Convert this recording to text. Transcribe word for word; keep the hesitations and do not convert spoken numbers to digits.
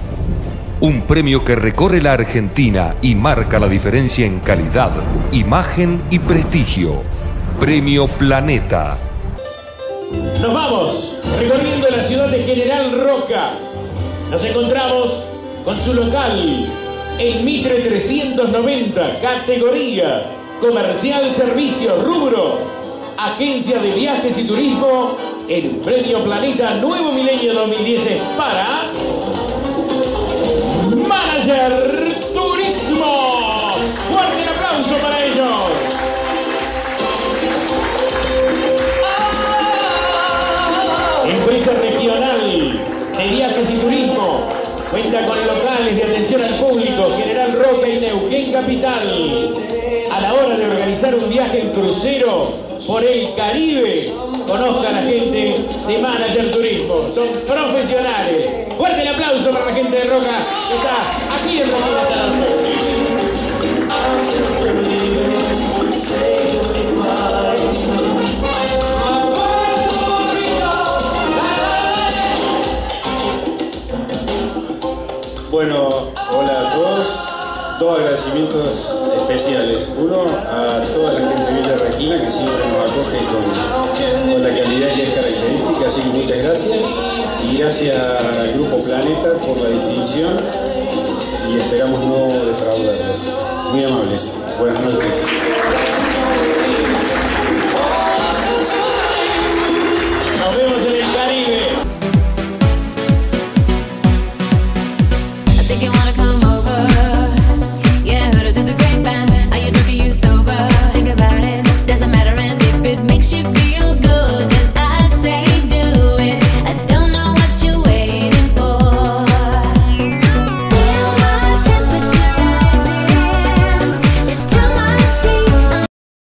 Un premio que recorre la Argentina y marca la diferencia en calidad, imagen y prestigio. Premio Planeta. Nos vamos recorriendo la ciudad de General Roca. Nos encontramos con su local, el Mitre trescientos noventa, categoría Comercial Servicio Rubro, Agencia de Viajes y Turismo. El Premio Planeta Nuevo Milenio dos mil diez es para Manager Turismo. Fuerte el aplauso para ellos. Empresa regional de viajes y turismo. Cuenta con locales de atención al público, General Roca y Neuquén Capital. A la hora de organizar un viaje en crucero por el Caribe, conozcan a la gente de Manager Turismo. Son profesionales. Fuerte el aplauso para la gente de Roca que está aquí en Roca esta noche. Bueno, hola a todos. Dos agradecimientos especiales. Uno, a toda la gente de Villa Regina que siempre nos acoge con, con la calidad que es característica, así que muchas gracias. Y gracias al Grupo Planeta por la distinción y esperamos no defraudarlos. Muy amables. Buenas noches. Nos vemos en el Caribe. I think you wanna